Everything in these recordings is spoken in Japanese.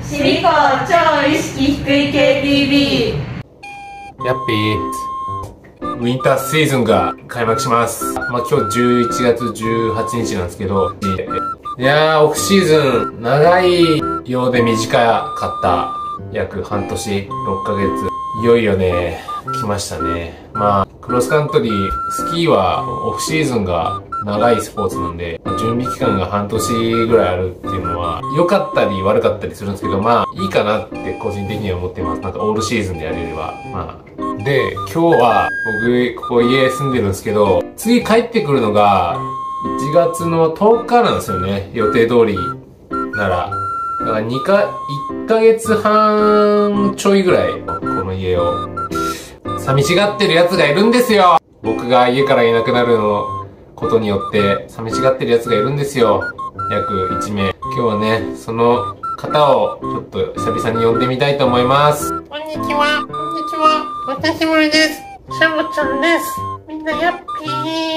しみこ超意識低い系 BB。 やっぴー、ウィンターシーズンが開幕します。今日11月18日なんですけど、いやー、オフシーズン長いようで短かった。約半年、6ヶ月。いよいよね、来ましたね。クロスカントリー、スキーはオフシーズンが長いスポーツなんで、準備期間が半年ぐらいあるっていうのは、良かったり悪かったりするんですけど、いいかなって個人的には思ってます。オールシーズンでやれれば。で、今日は僕、ここ家住んでるんですけど、次帰ってくるのが、1月の10日なんですよね。予定通りなら。だから1ヶ月半ちょいぐらい、この家を。寂しがってる奴がいるんですよ。僕が家からいなくなることによって、寂しがってる奴がいるんですよ。約1名。今日はね、その方をちょっと久々に呼んでみたいと思います。 こんにちは。こんにちは。お久しぶりです。シャモちゃんです。みんなやっぴ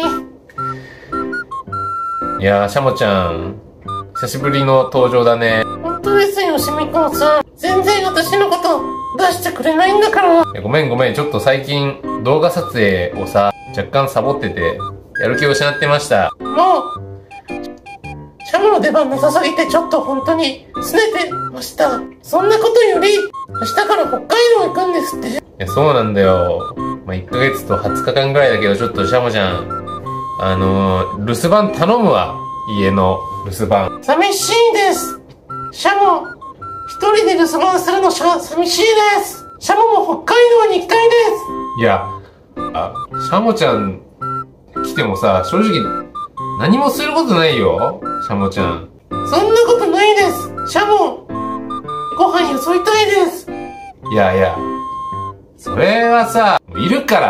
ー。 いやー、シャモちゃん、久しぶりの登場だね。 本当ですよ、しみこさん。全然私のこと出してくれないんだから。 ごめん。ちょっと最近動画撮影をさ、若干サボってて、やる気を失ってました。 もう、シャモの出番なさすぎてちょっと本当に拗ねてました。そんなことより、明日から北海道行くんですって。 いや、そうなんだよ。1ヶ月と20日間ぐらいだけど、ちょっとシャモちゃん、留守番頼むわ。家の留守番。 寂しいです。シャモ、一人で留守番するの寂しいです。シャモも北海道に行きたいです。 いや、シャモちゃん来てもさ、正直何もすることないよ。シャモちゃん。 そんなことないです。シャモ、ご飯よそいたいです。 いや、それはさ、いるから。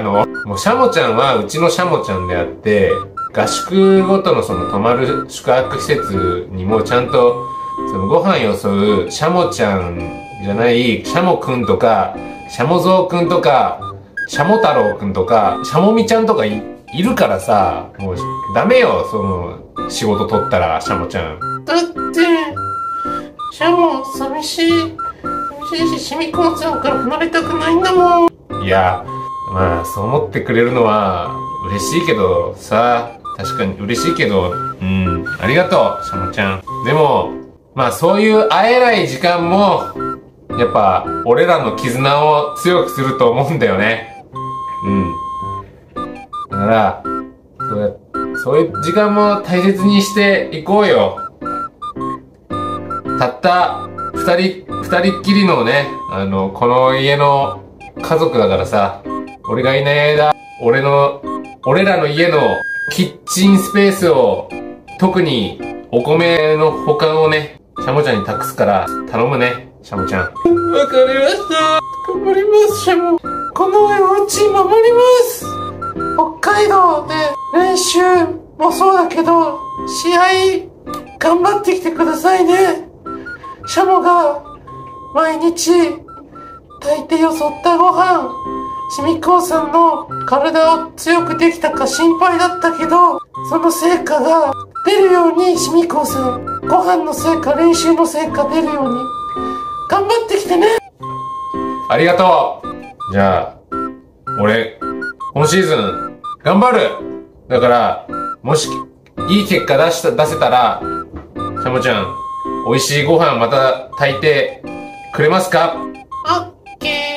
もうシャモちゃんはうちのシャモちゃんであって、合宿ごとの泊まる宿泊施設にもちゃんと、ご飯よそうシャモちゃんじゃない、シャモくんとか、シャモゾウくんとか、シャモ太郎くんとか、シャモミちゃんとかいるからさ、もうダメよ、仕事取ったら、シャモちゃん。 だって、シャモ寂しいし、しみこちゃんから離れたくないんだもん。 いや、そう思ってくれるのは嬉しいけどさ、確かに嬉しいけど、ありがとう、シャモちゃん。でも、そういう会えない時間も、やっぱ、俺らの絆を強くすると思うんだよね。だから、そういう時間も大切にしていこうよ。たった二人っきりのね、この家の家族だからさ、俺がいない間、俺らの家のキッチンスペースを、特にお米の保管をね、シャモちゃんに託すから頼むね、シャモちゃん。 わかりました。頑張ります、シャモ。このお家守ります。北海道で練習もそうだけど、試合頑張ってきてくださいね。シャモが毎日炊いてよそったご飯、しみこうさんの体を強くできたか心配だったけど、その成果が出るように、しみこうさん、ご飯の成果、練習の成果出るように頑張ってきてね。 ありがとう。じゃあ、俺、今シーズン頑張る。だから、もしいい結果出せたら、シャモちゃん、美味しいご飯また炊いてくれますか？ オッケー。